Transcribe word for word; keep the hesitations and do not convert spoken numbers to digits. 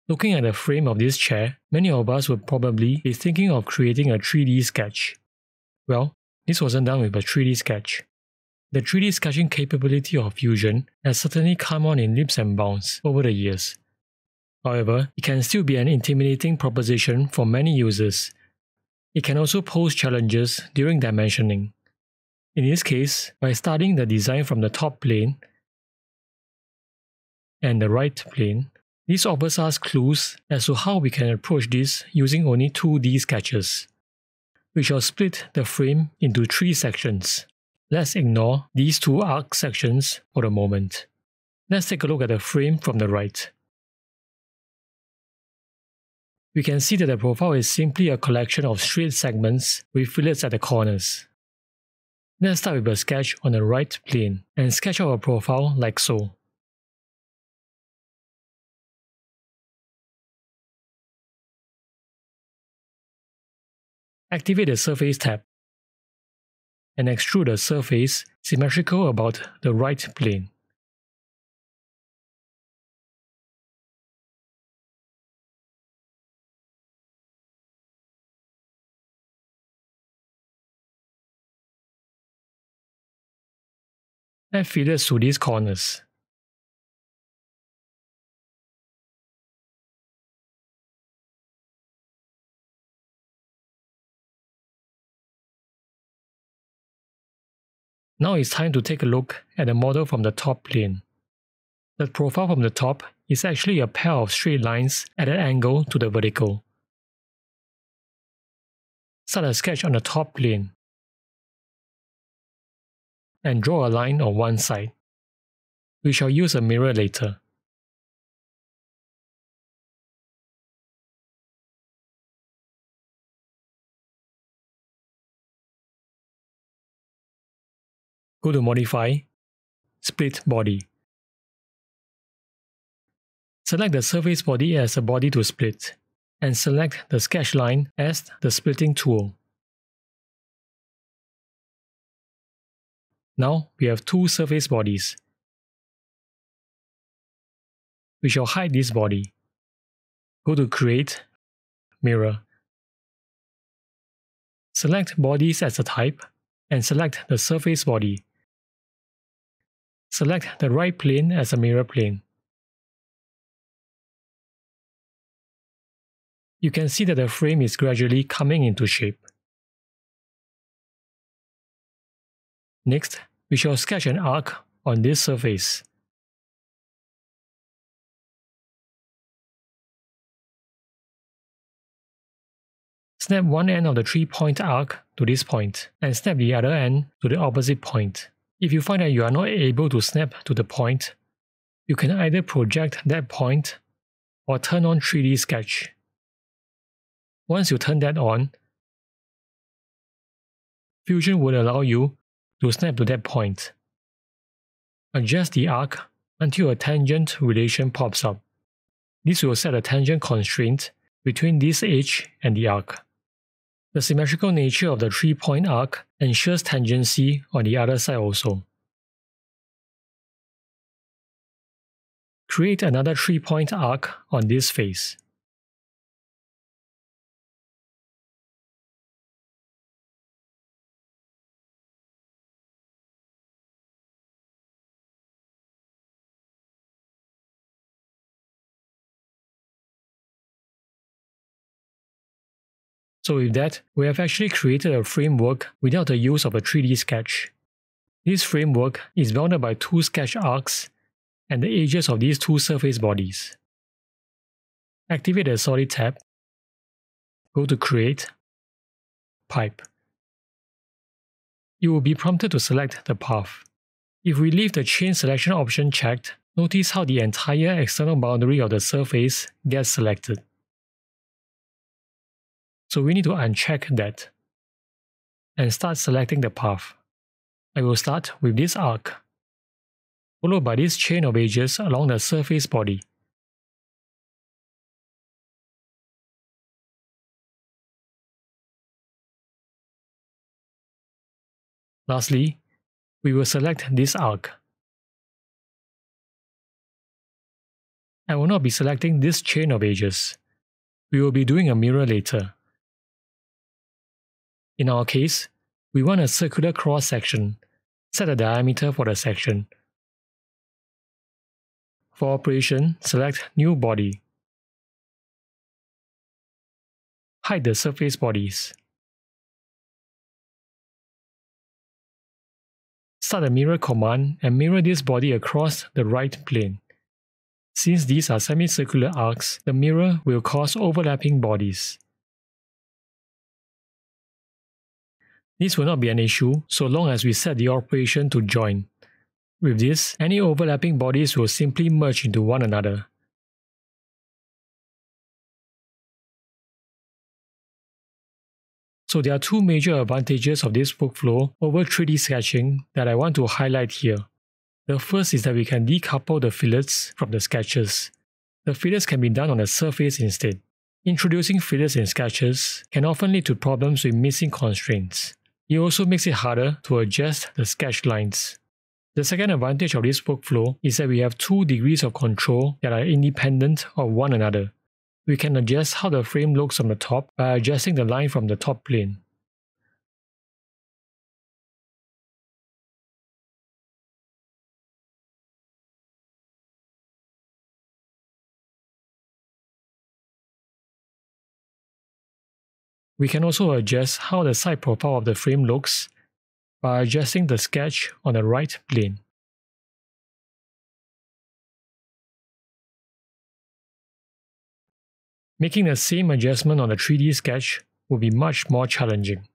Looking at the frame of this chair, many of us would probably be thinking of creating a three D sketch. Well, this wasn't done with a three D sketch. The three D sketching capability of Fusion has certainly come on in leaps and bounds over the years. However, it can still be an intimidating proposition for many users. It can also pose challenges during dimensioning. In this case, by studying the design from the top plane and the right plane, this offers us clues as to how we can approach this using only two D sketches. We shall split the frame into three sections. Let's ignore these two arc sections for the moment. Let's take a look at the frame from the right. We can see that the profile is simply a collection of straight segments with fillets at the corners. Let's start with a sketch on the right plane and sketch out a profile like so. Activate the Surface tab and extrude the surface symmetrical about the right plane. Add fillets to these corners. Now it's time to take a look at the model from the top plane. The profile from the top is actually a pair of straight lines at an angle to the vertical. Start a sketch on the top plane and draw a line on one side. We shall use a mirror later. Go to Modify, Split Body. Select the surface body as a body to split, and select the sketch line as the splitting tool. Now we have two surface bodies. We shall hide this body. Go to Create, Mirror. Select Bodies as a type, and select the surface body. Select the right plane as a mirror plane. You can see that the frame is gradually coming into shape. Next, we shall sketch an arc on this surface. Snap one end of the three-point arc to this point, and snap the other end to the opposite point. If you find that you are not able to snap to the point, you can either project that point or turn on three D Sketch. Once you turn that on, Fusion will allow you to snap to that point. Adjust the arc until a tangent relation pops up. This will set a tangent constraint between this edge and the arc. The symmetrical nature of the three-point arc ensures tangency on the other side also. Create another three-point arc on this face. So with that, we have actually created a framework without the use of a three D sketch. This framework is bounded by two sketch arcs and the edges of these two surface bodies. Activate the Solid tab, go to Create, Pipe. You will be prompted to select the path. If we leave the Chain Selection option checked, notice how the entire external boundary of the surface gets selected. So we need to uncheck that and start selecting the path. I will start with this arc, followed by this chain of edges along the surface body. Lastly, we will select this arc. I will not be selecting this chain of edges. We will be doing a mirror later. In our case, we want a circular cross section. Set a diameter for the section. For operation, select New Body. Hide the surface bodies. Start a mirror command and mirror this body across the right plane. Since these are semicircular arcs, the mirror will cause overlapping bodies. This will not be an issue so long as we set the operation to join. With this, any overlapping bodies will simply merge into one another. So there are two major advantages of this workflow over three D sketching that I want to highlight here. The first is that we can decouple the fillets from the sketches. The fillets can be done on the surface instead. Introducing fillets in sketches can often lead to problems with missing constraints. It also makes it harder to adjust the sketch lines. The second advantage of this workflow is that we have two degrees of control that are independent of one another. We can adjust how the frame looks on the top by adjusting the line from the top plane. We can also adjust how the side profile of the frame looks by adjusting the sketch on the right plane. Making the same adjustment on a three D sketch will be much more challenging.